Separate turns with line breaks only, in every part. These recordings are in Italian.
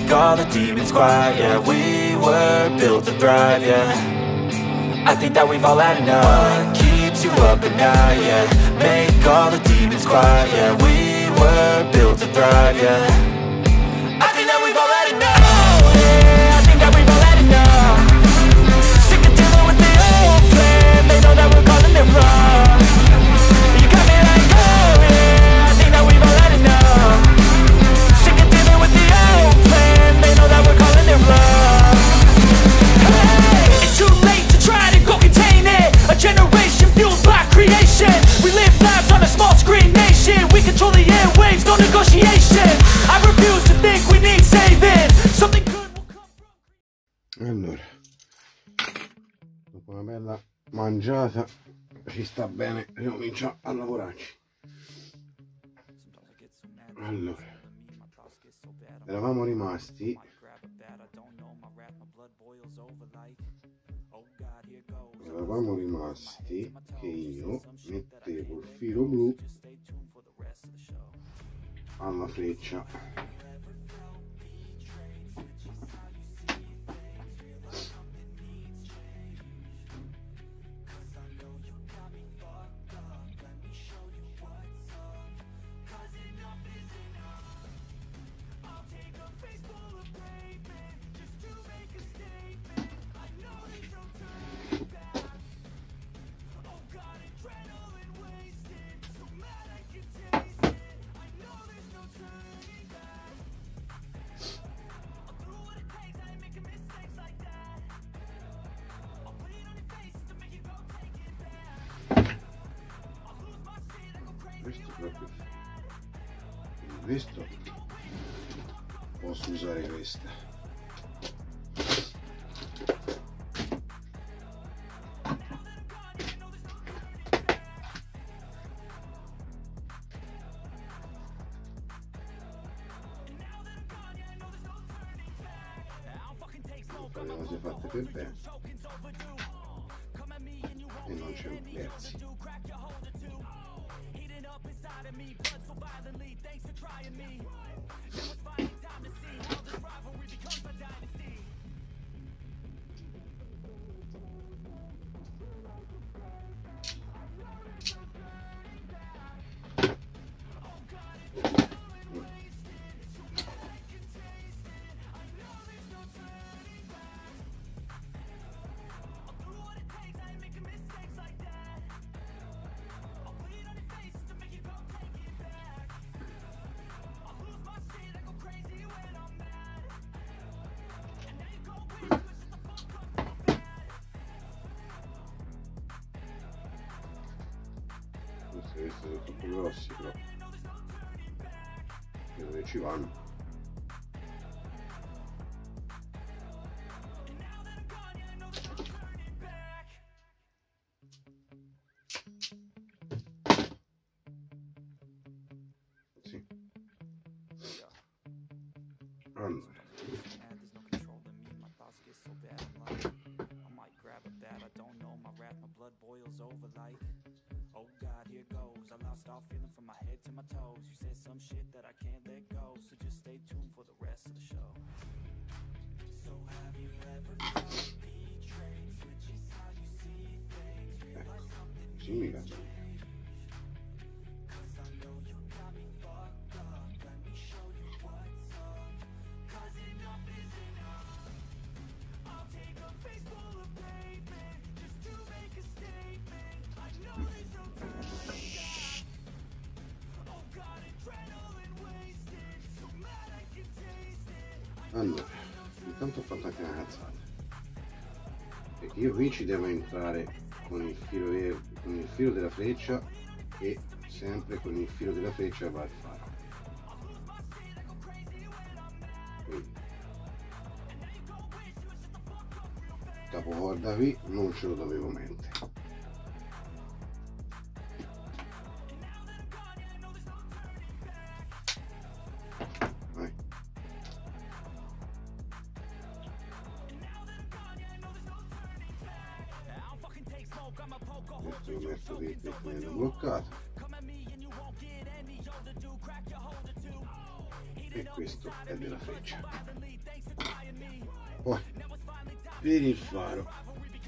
make all the demons quiet. Yeah, we were built to thrive, yeah. I think that we've all had enough. What keeps you up at night, yeah. Make all the demons quiet, yeah. We were built to thrive, yeah. I think that we've all had enough, yeah. I think that we've all had enough. Sick of dealing with the old plan. They know that we're calling it wrong. You got me like, oh yeah. I think that we've all had enough. Sick of dealing with the old plan. They know that we're calling it wrong. Hey, it's too late to try to go contain it. A generation fueled by creation. We live lives on a small screen nation. We control the airwaves, no negotiation. I refuse to think we need saving. Something good will come from.
Allora, dopo una bella mangiata ci sta bene ricominciare a lavorarci. Allora, eravamo rimasti che io mettevo il filo blu alla freccia. Questo proprio, questo posso usare questa. Fare le cose fatte per bene e non c'è un prezzo. Questi sono troppo grossi, però credo che ci vanno. Sì. Allora,
oh God, here goes. I lost all feeling from my head to my toes. You said some shit that I can't let go, so just stay tuned for the rest of the show. So have you ever felt betrayed? Switches how you see things. Realize something
sì, mi piace.
cause I know you got me fucked up. Let me show you what's up. Cause enough is enough. I'll take a face full of pavement just to make a statement. I know there's no turning back. Oh God, adrenaline wasted. So mad I can taste it.
Allora, intanto ho fatto anche una cazzata, perché io qui ci devo entrare con il filo, con il filo della freccia e sempre con il filo della freccia va al faro. Quindi capocorda qui non ce lo dovevo mettere. Vai. Questo lo metto qui per tenerlo bloccato. e questo è della freccia. Poi per il faro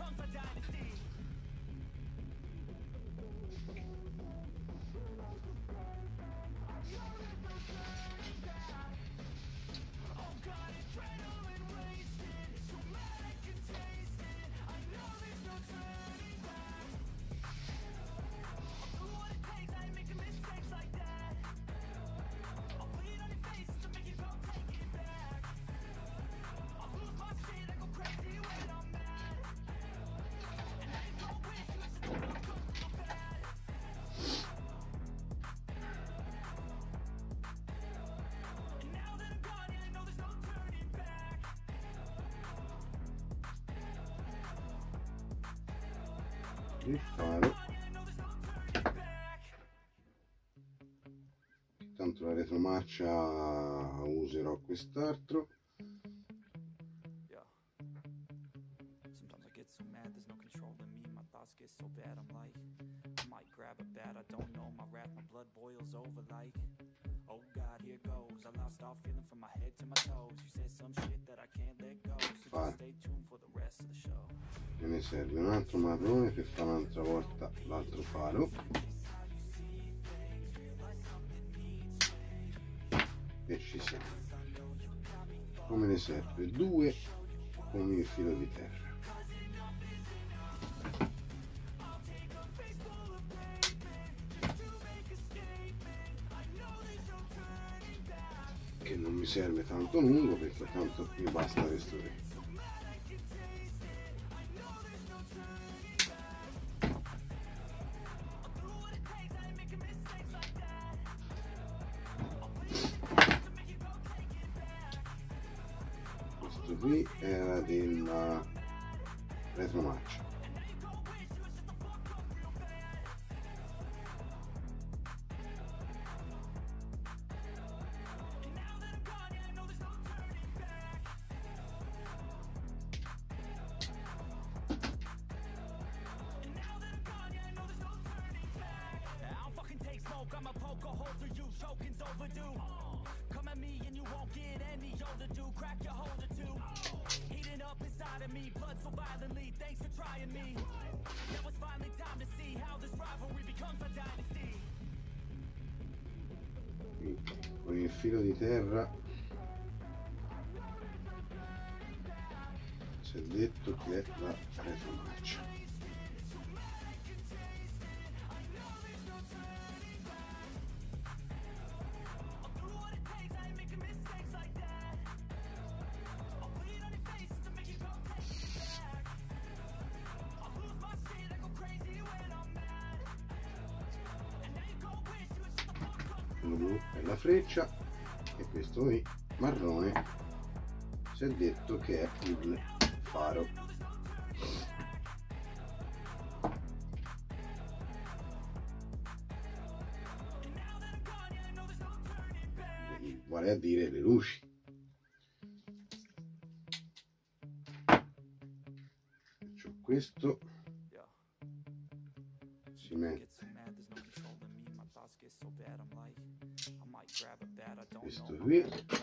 il faro, tanto la retromarcia userò quest'altro. Faro. Me ne serve un altro marrone per fare un'altra volta l'altro faro e ci siamo. Come ne serve due con il filo di terra. Che non mi serve tanto lungo perché tanto mi basta questo qui. Qui era della retromarcia. Con il filo di terra si è detto che è la retromarcia. Quello blu è la freccia e questo qui marrone si è detto che è il faro. Vale a dire le luci. Faccio questo, si mette questo qui,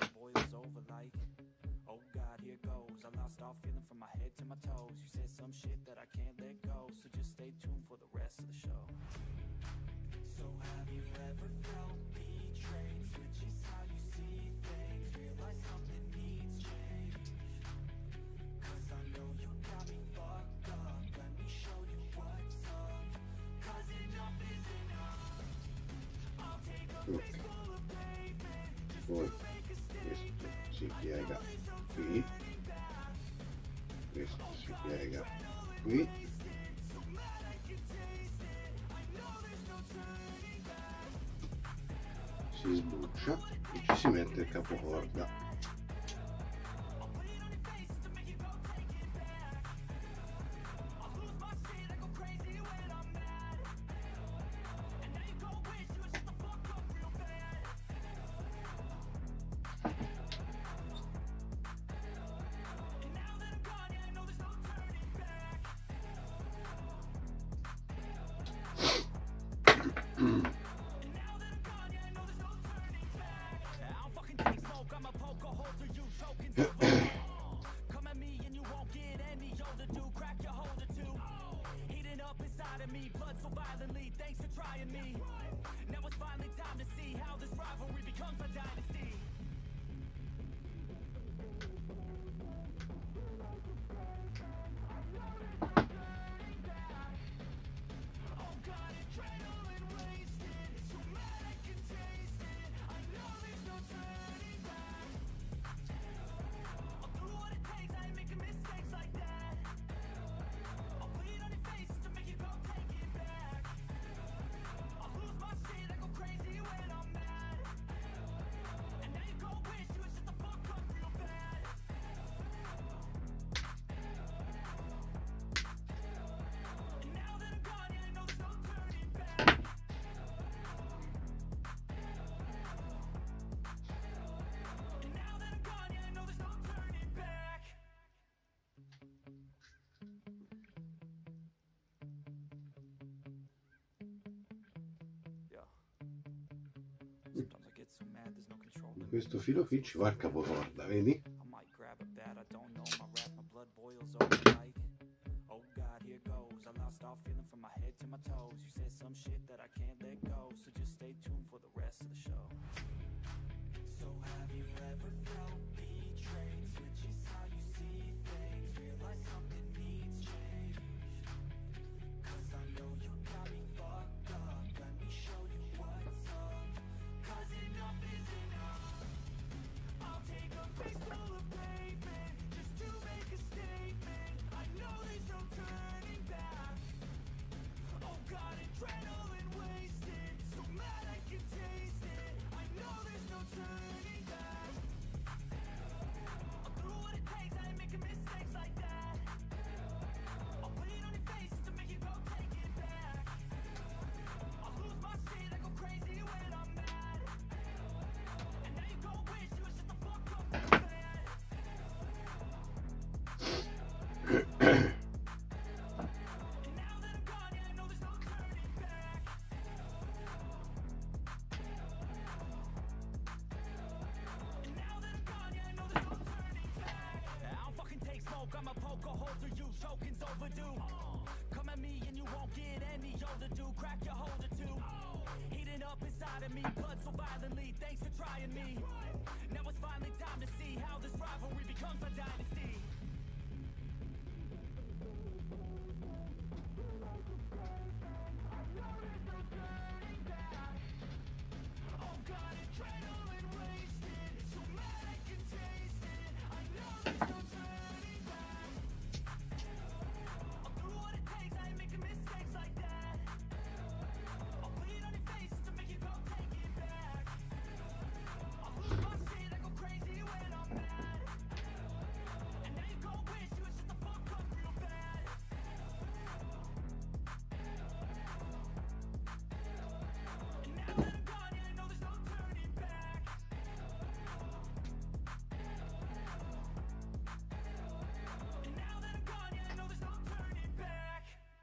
poi questo si piega qui, questo si piega qui, si sbuccia e ci si mette il capocorda.
of me, blood so violently, thanks for trying me. Now it's finally time to see how this rivalry becomes a dynasty.
Questo filo qui ci va al capocorda, vedi? I'ma poke a hole through you, choking's overdue. Come at me and you won't get any older, dude. Crack your holder too. Heating up inside of me, blood so violently, thanks for trying me. Now it's finally time to see how this rivalry becomes a dynasty. Oh God, adrenaline wasted, so mad I can taste it. I know there's no turning back. I'll do what it takes, I ain't making mistakes like that. I'll bleed on your face to make you go take it back. I'll lose my shit, I go crazy when I'm mad. And now you go wish you would shut the fuck up real bad. And now that I'm gone, yeah, I know there's no turning back. And now that I'm gone, yeah, I know there's no turning back.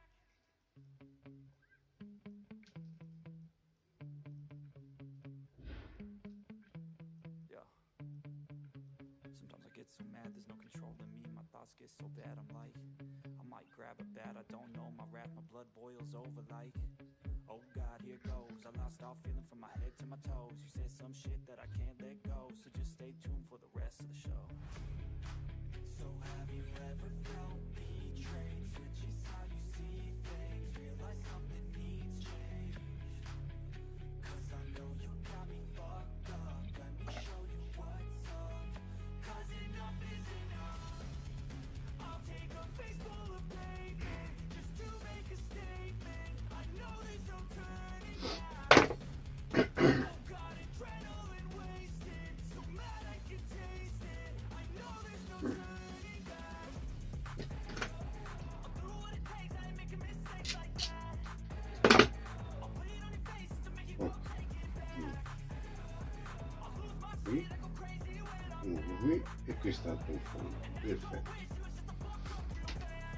Yeah. Sometimes I get so mad, there's no control in me. My thoughts get so bad, I'm like, I might grab a bat, I don't know my wrath, my blood boils over like, oh God, here goes. I lost all feeling from my head to my toes. You said some shit that I can't let go, so just stay tuned for the rest of the show. So have you ever felt betrayed? Switches how you see things, realize something needs change. Cause I know you got me fucked up, let me show you what's up. Cause enough is enough. I'll take a face full of pavement just to make a statement. I know there's no turning back. Oh God, adrenaline wasted, so mad I can taste it. I know there's no turning back. I'll do what it takes, I ain't making mistakes like that. I'll bleed on your face to make you go take it back. I'll lose my shit, I go crazy when I'm Uno qui e quest'altro in fondo, perfetto.
wish you would shut the fuck up real bad.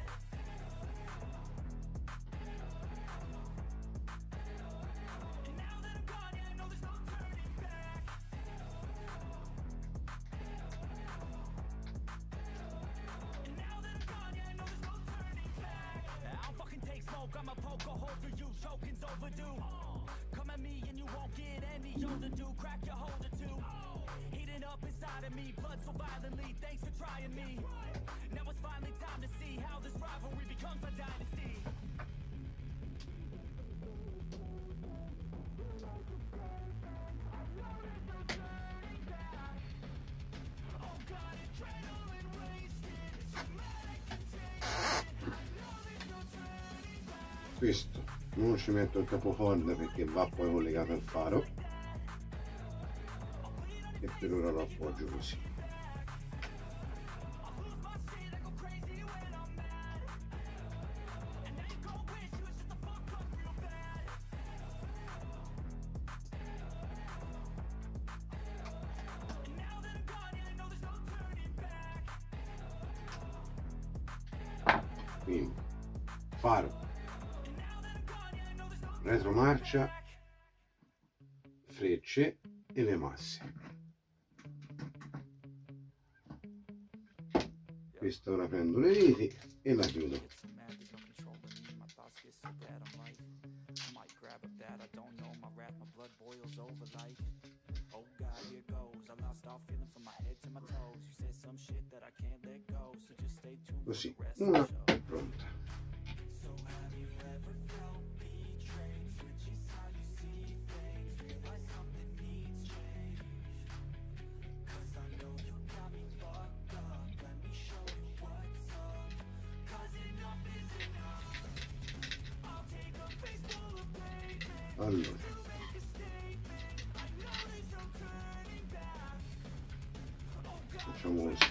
And now that I'm gone, yeah, I know there's no turning back. And now that I'm gone, yeah, I know there's no turning back. I'll fucking take smoke, I'ma poke a hole overdue. Come at me and you won't get any older, dude. Crack your holder too. Heating up inside of me, blood so violently. Thanks for trying me. Now it's finally time to see how this rivalry becomes a dynasty.
Questo non ci metto il capocorda perché va poi collegato al faro, e per ora lo appoggio così. Quindi faro, retromarcia, frecce e le masse. Questa ora prendo le viti e la chiudo. Così, una è pronta. Allora, facciamo così.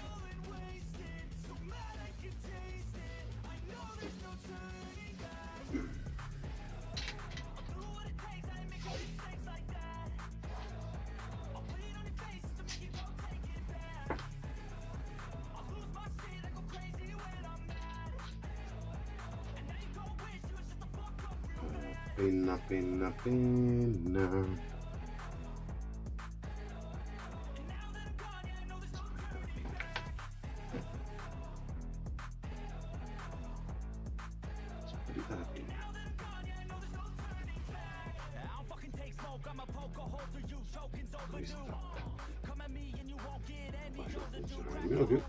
Penna, penna, penna. Sparita la penna. Questa faccio funzionare nemmeno più.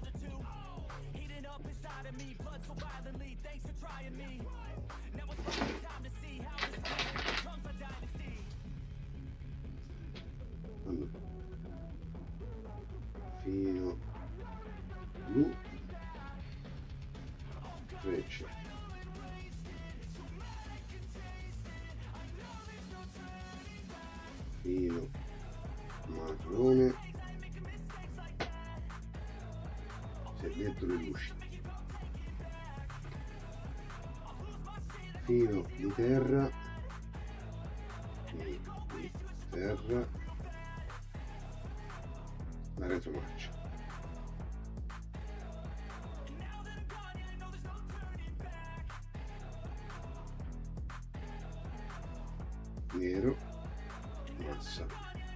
Fino blu, frecce, fino marrone, servetto le luci, fino di terra, la retromarcia. Nero, massa.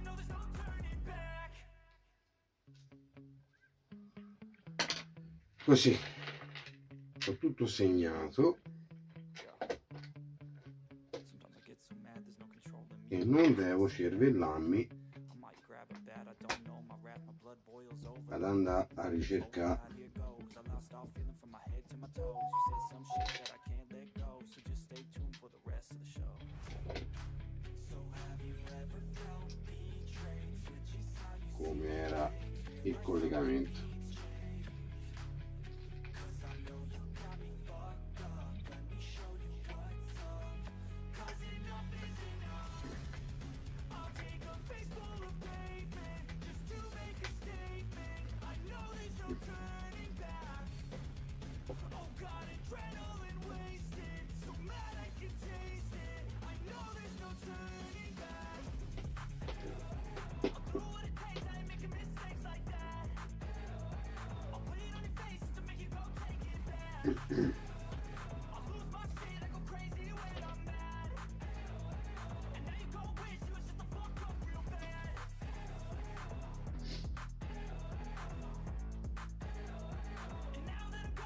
Così ho tutto segnato e non devo cervellarmi ad andare a ricercare come era il collegamento.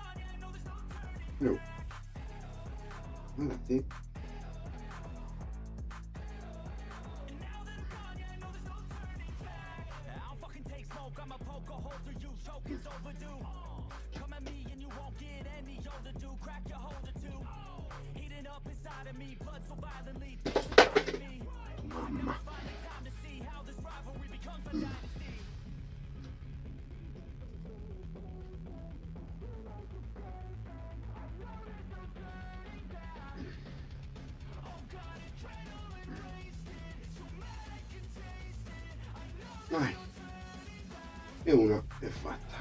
No. Guardate,
choking's overdue. Come at me and you won't get any older, dude. Crack your holder too. Heating up inside of me, blood so violently, things are driving me. Now it's finally time to see how this rivalry becomes a dynasty.
Vai. E una è fatta.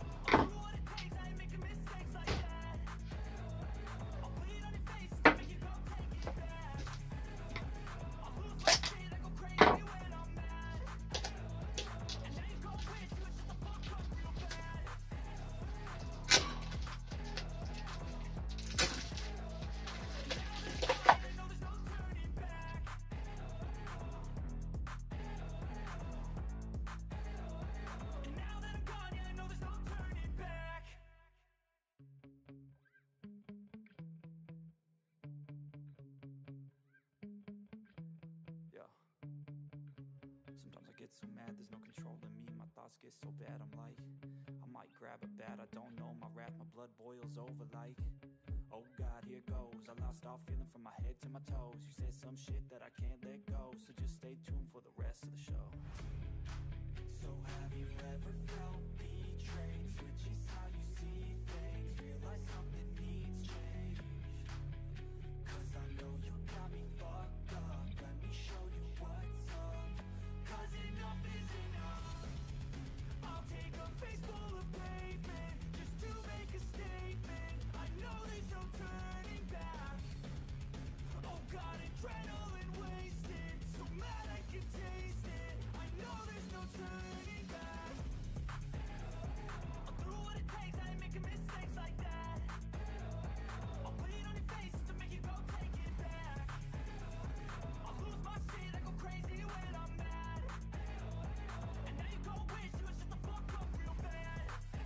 Sometimes I get so mad, there's no control in me. My thoughts get so bad, I'm like, I might grab a bat, I don't know my wrath, my blood boils over like, oh God, here goes. I lost all feeling from my head to my toes. You said some shit that I can't let go, so just stay tuned for the rest of the show. So have you ever felt betrayed? Switches how you see things, realize something needs change. Cause I know you got me fucked up, let me show you what's up. Cause enough is enough. I'll take a face full of pavement just to make a statement. I know there's no turning back. Oh God, adrenaline wasted, so mad I can taste it. I know there's no turning back. I'll do what it takes, I ain't making mistakes like that. I'll bleed on your face to make you go take it back. I'll lose my shit, I go crazy when I'm mad. And now you go wish you would shut the fuck up real bad.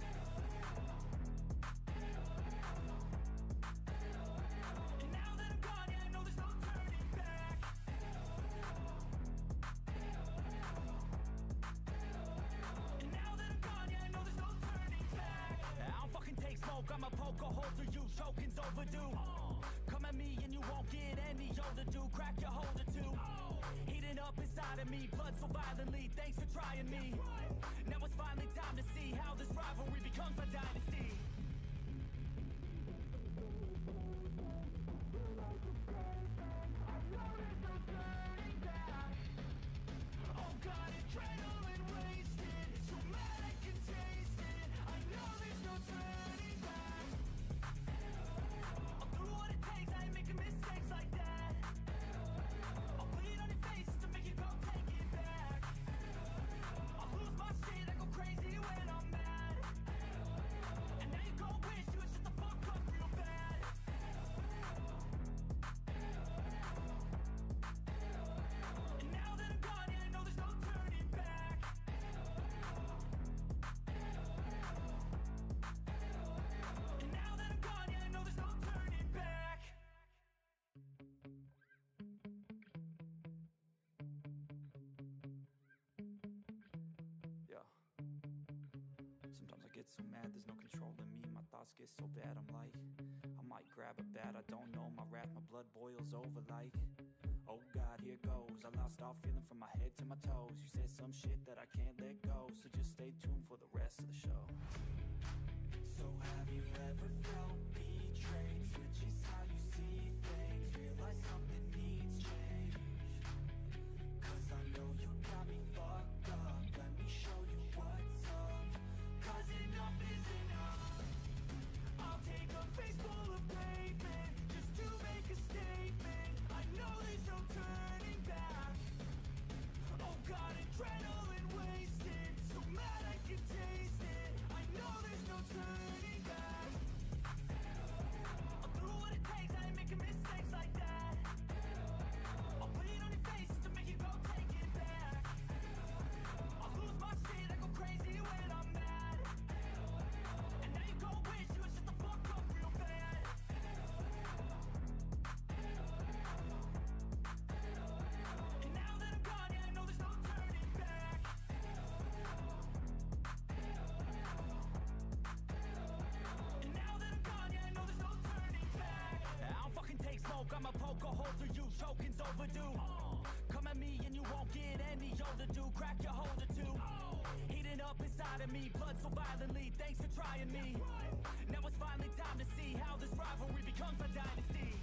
And now that I'm gone, yeah, I know there's no turning back. And now that I'm gone, yeah, I know there's no turning back. I don't fucking take smoke, I'm a poker holder, you choking's overdue. Come at me and you won't get any older, dude. Crack your holder too. Heating up inside of me, blood so violently, thanks for trying me. Now it's finally time to see how this rivalry becomes a dynasty. Oh God, adrenaline wasted, so mad I can taste it. I know there's no turning back. I'll do what it takes, I ain't making mistakes like that. I'll bleed on your face to make you go take it back. I'll lose my shit, I go crazy when I'm mad. And now you go wish you would shut the fuck up real bad. And now that I'm gone, yeah, I know there's no turning back. And now that I'm gone, yeah, I know there's no turning back. Yeah. Sometimes I get so mad, there's no control in me. My thoughts get so bad, I'm like, I might grab a bat, I don't know my wrath, my blood boils over like, oh God, here goes. I lost all feeling from my head to my toes. You said some shit that I can't let go, so just stay tuned for the rest of the show. So have you ever felt betrayed? Switches how you see things, realize something needs change. Cause I know you got me fucked up, let me show you what's up. Cause enough is enough. I'll take a face full of pavement just to make a statement. I know there's no turning back. Oh God, adrenaline wasted, so mad I can taste it. I know there's no turning back. I'll do what it takes, I ain't making mistakes like that. choking's overdue. Come at me and you won't get any older, dude. Crack your holder too. Heating up inside of me, blood so violently. Thanks for trying me. Now it's finally time to see how this rivalry becomes a dynasty.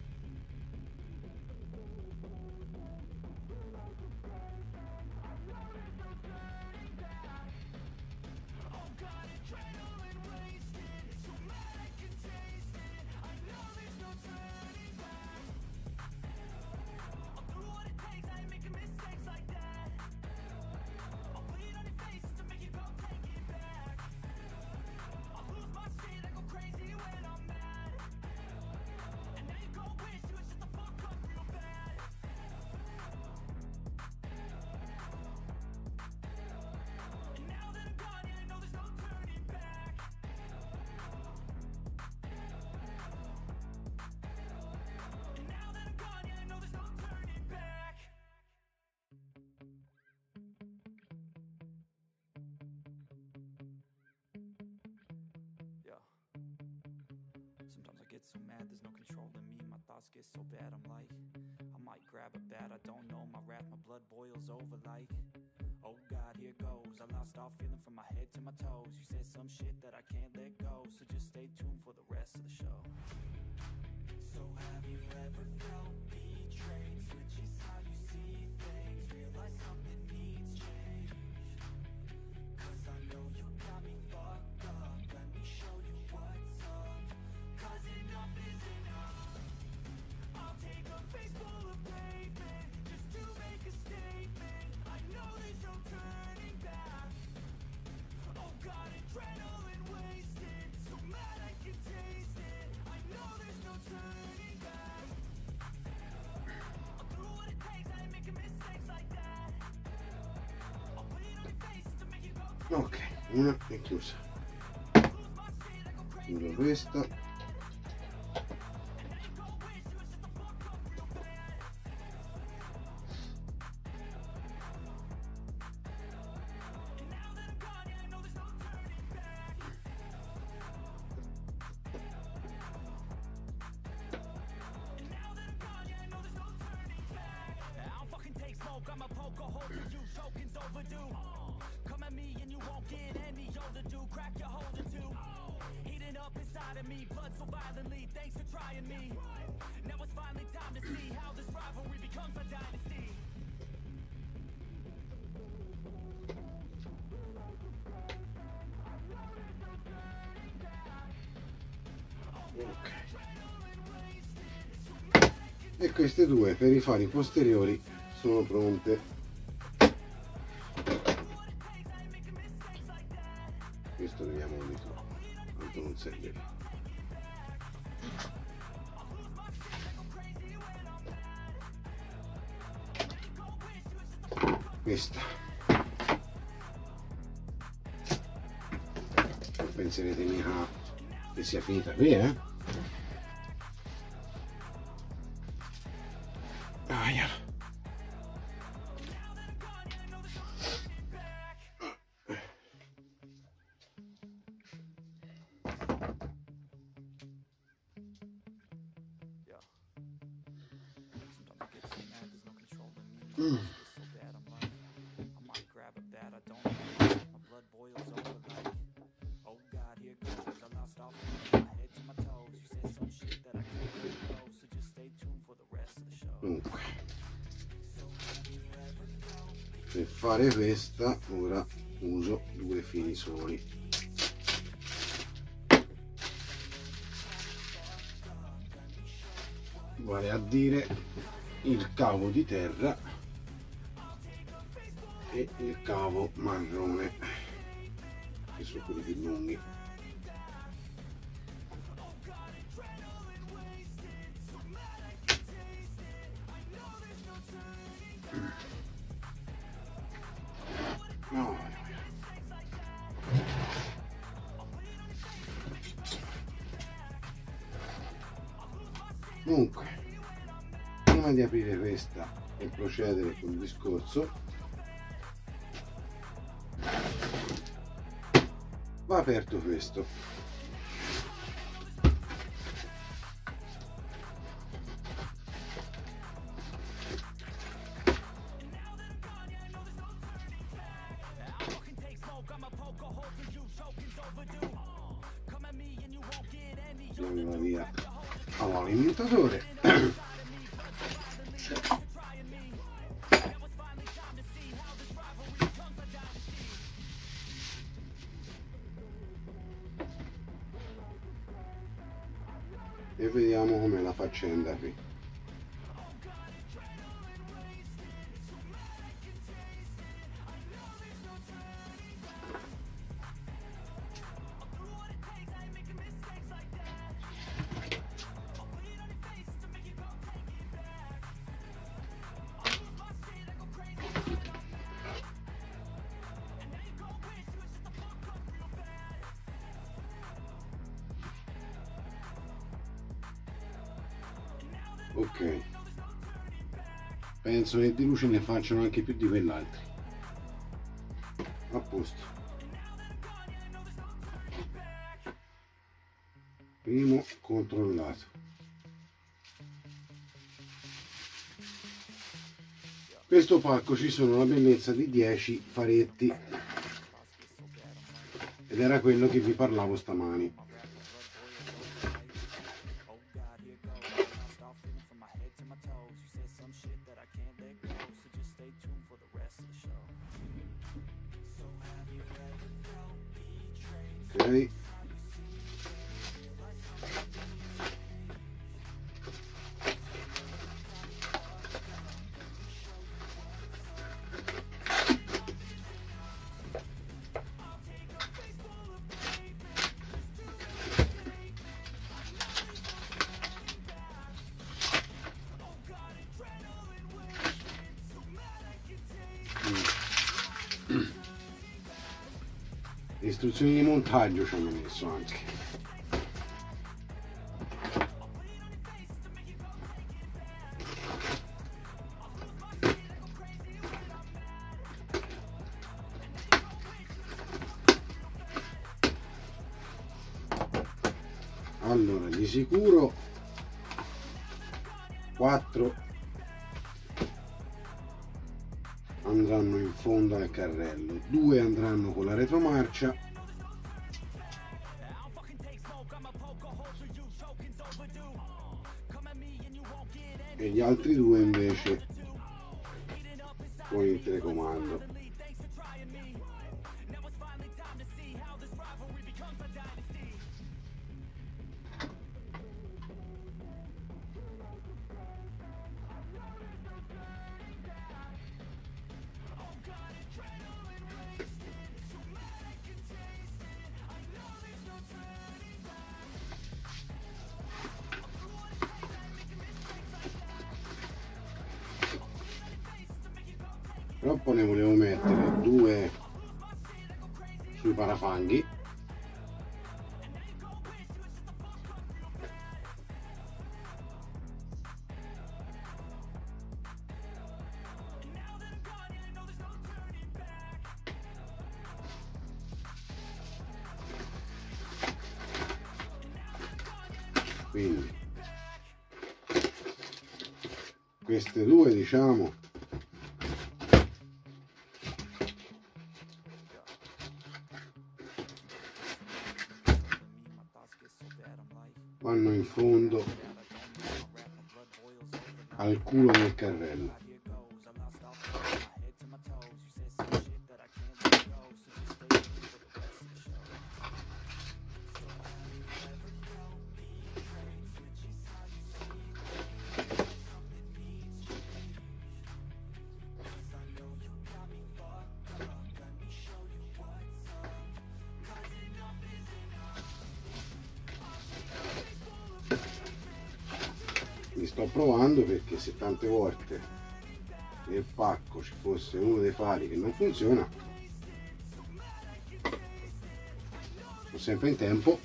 Oh God, adrenaline wasted. So mad I can taste it. I know there's no turning back. I'll do what it takes, I ain't making mistakes like that. I'll bleed on your face to make you go take it back. I'll lose my shit, I go crazy when I'm mad. And now you go wish you would shut the fuck up real bad. And now that I'm gone, yeah, I know there's no turning back. And now that I'm gone, yeah, I know there's no turning back. Yeah. Sometimes I get so mad, there's no controlling me. My thoughts get so bad, I'm like, I might grab a bat, I don't know. My wrath, my blood boils over like, oh God, here goes. I lost all feeling from my head to my toes. You said some shit that I can't let go, so just stay tuned for the rest of the show. So have you ever felt betrayed? Switches how you see things, realize something needs change. Cause I know you got me fucked up, let me show you what's up. Cause enough is enough. I'll take a face full of pavement just to make a statement. I know there's no turning back. Oh God, adrenaline wasted. So mad I can taste it. I know there's no turning back. I'll do what it takes, I ain't making mistakes like that. I'll bleed on your face to make you go take
Ok, una è chiusa.
lose my shit, I go crazy
Chiudo questa.
I'ma poke a hole through you, choking's overdue. Come at me and you won't get any older, dude. Crack your holder too. Heating up inside of me, blood so violently. Thanks for trying me. Now it's finally time to see how this rivalry becomes a dynasty.
Ok. E queste due per i fari posteriori sono pronte. Questo vediamo unito, tanto non serve. Questa penserete mica che sia finita qui, eh? Aia. Dunque, per fare questa ora uso due fili soli. Vale a dire il cavo di terra e il cavo marrone, che sono quelli più lunghi. Comunque, prima di aprire questa e procedere col discorso, va aperto questo. Andiamo via all'alimentatore. E vediamo com'è la faccenda qui. Ok, penso che di luce ne facciano anche più di quell'altro. A posto. Primo controllato. Questo pacco ci sono la bellezza di 10 faretti ed era quello che vi parlavo stamani. Ok, le istruzioni di montaggio ci hanno messo anche. Allora, di sicuro 4 andranno in fondo al carrello, 2 andranno con la retromarcia e gli altri 2 invece con il telecomando. Però poi ne volevo mettere 2 sui parafanghi quindi queste 2 diciamo vanno in fondo al culo del carrello. Mi sto provando perché se tante volte nel pacco ci fosse uno dei fari che non funziona, sono sempre in tempo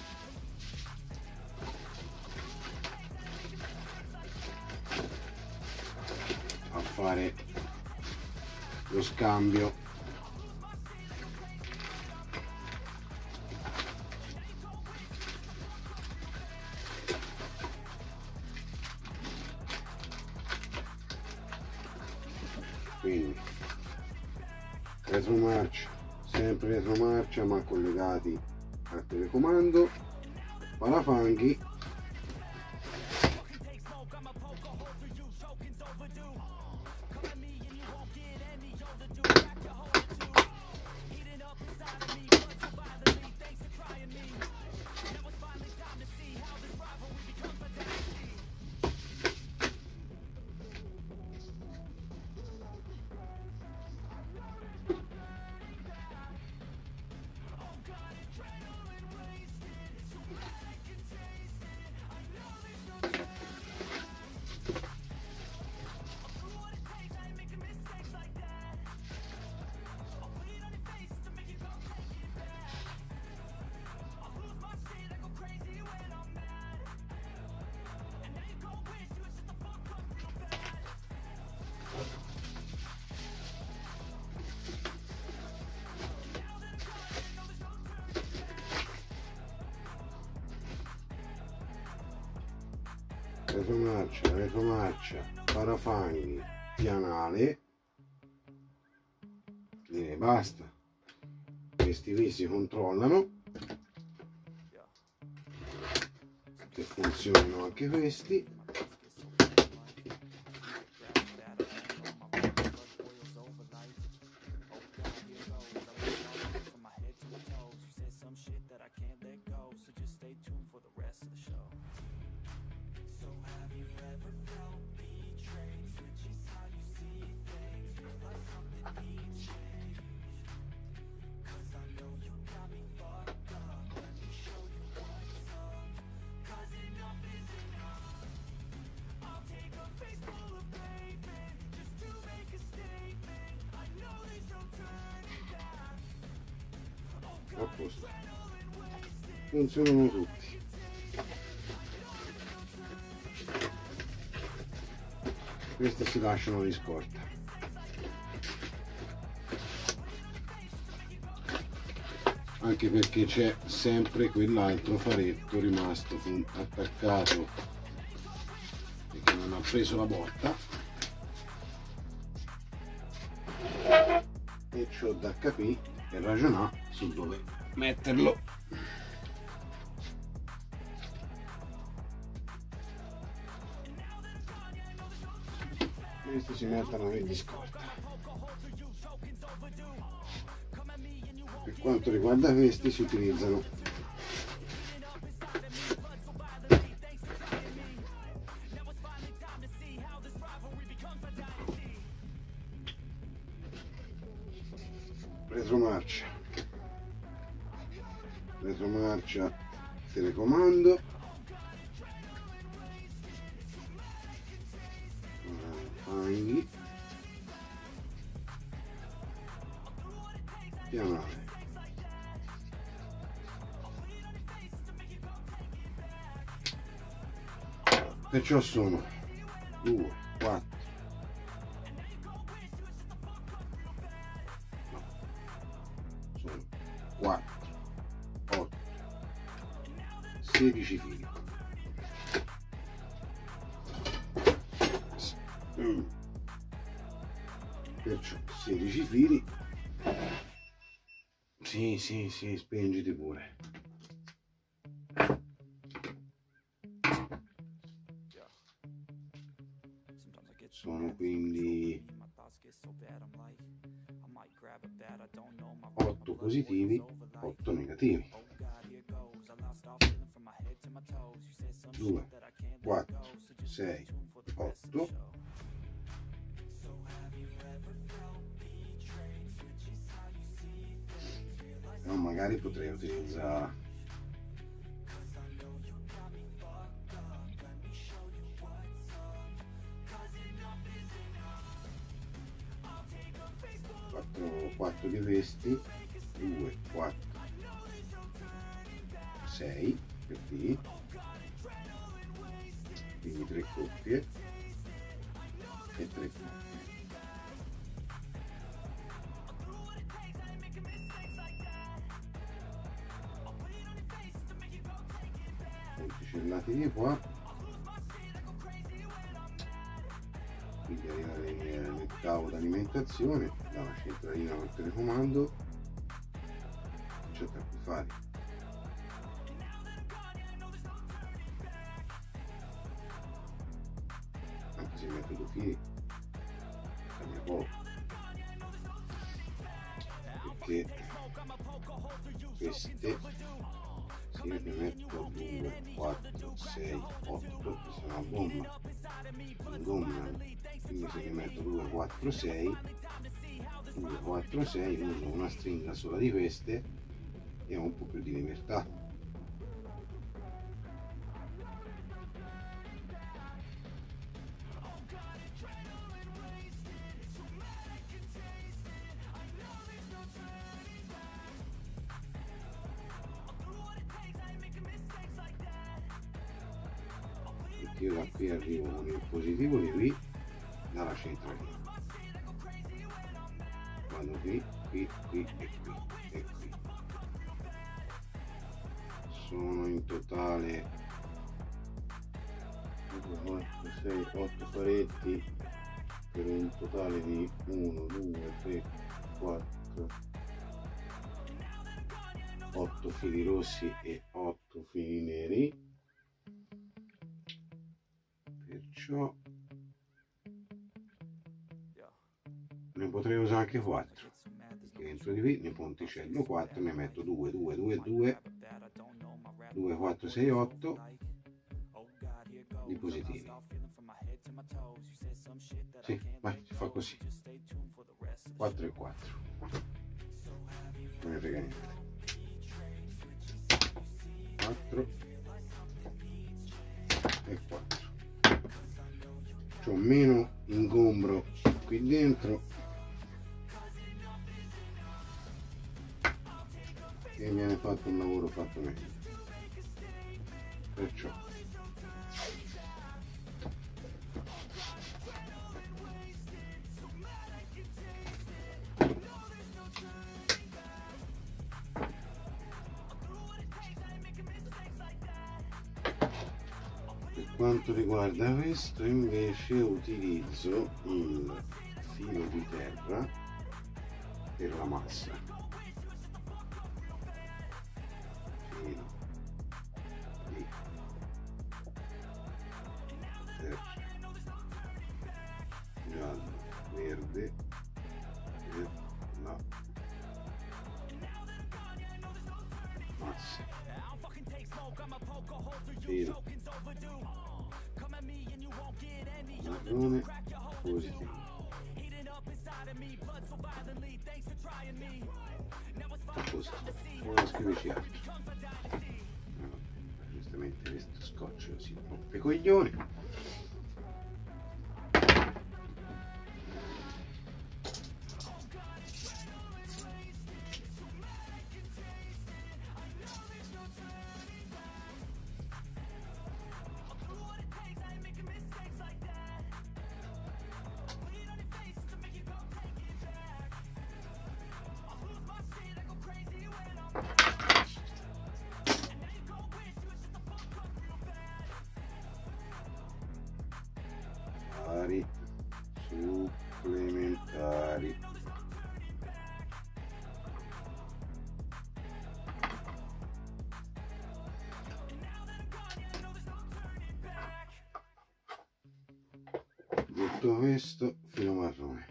a fare lo scambio. Quindi retromarcia sempre retromarcia ma collegati al telecomando, parafanghi, retromarcia, parafanghi, pianale, e basta. Questi qui si controllano che funzionino anche questi. A posto, funzionano tutti. Queste si lasciano di scorta. Anche perché c'è sempre quell'altro faretto rimasto attaccato e che non ha preso la botta, e c'ho da capire e ragionare su dove metterlo. Questi si mettono in scorta. Per quanto riguarda questi si utilizzano retromarcia, telecomando, fanghi, pianale. Perciò sono 2, 4, sono 4, 8, 16 fili. Perciò 16 fili. Sì, spengiti pure. Sono quindi 8 positivi, 8 negativi. 2, 4, 6, 8. No, magari potrei utilizzare quattro di questi, 2, 4, 6 per D, quindi 3 coppie e 3 coppie. Ponticellati di qua, quindi arrivare nel cavo d'alimentazione, dalla centralina col telecomando, c'è da cui fare. Anche se metto due fili cambia poco, perché queste se io ne metto 2, 4, 6, 8 questa è una gomma, quindi se ne metto 2, 4, 6 2, 4, 6 uso una stringa sola di queste e ho un po' più di libertà. Io da qui arrivo con il positivo di qui dalla centralina, vado qui, qui, qui e qui e qui. Sono in totale 4, 6, 8 faretti per un totale di 1, 2, 3, 4, 8 fili rossi e 8 fili neri. Perciò ne potrei usare anche 4, perché dentro di qui ne ponticello 4, ne metto 2, 2, 2, 2, 2, 4, 6, 8 di positivi. Sì, vai, si fa così. 4 e 4. Non ne frega niente. 4 e 4. C'ho meno ingombro qui dentro e viene fatto un lavoro fatto meglio. Perciò per quanto riguarda questo invece utilizzo il filo di terra per la massa, filo di terra giallo, verde per la massa, filo marrone positivo. A posto, non scriverci altro. Giustamente questo scotch si rompe i coglioni. Supplementari. Tutto questo filo marrone.